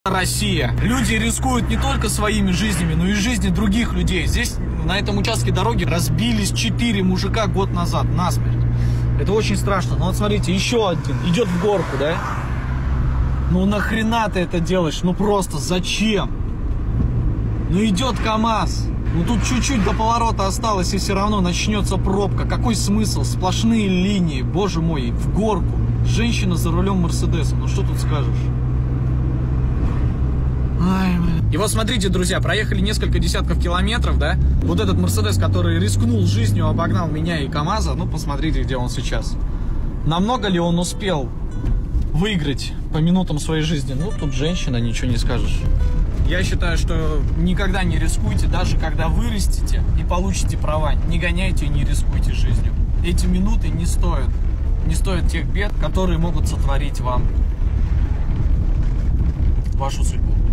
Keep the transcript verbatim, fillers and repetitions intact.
Россия. Люди рискуют не только своими жизнями, но и жизни других людей. Здесь, на этом участке дороги, разбились четыре мужика год назад насмерть. Это очень страшно. Но вот смотрите, еще один идет в горку, да? Ну нахрена ты это делаешь? Ну просто зачем? Ну идет КамАЗ. Ну тут чуть-чуть до поворота осталось, и все равно начнется пробка. Какой смысл? Сплошные линии, боже мой, в горку. Женщина за рулем Мерседеса. Ну что тут скажешь? Ай, блин. И вот смотрите, друзья, проехали несколько десятков километров, да? Вот этот Мерседес, который рискнул жизнью, обогнал меня и КамАЗа. Ну посмотрите, где он сейчас. Намного ли он успел выиграть по минутам своей жизни? Ну тут женщина, ничего не скажешь. Я считаю, что никогда не рискуйте, даже когда вырастете и получите права. Не гоняйте и не рискуйте жизнью. Эти минуты не стоят. Не стоят тех бед, которые могут сотворить вам вашу судьбу.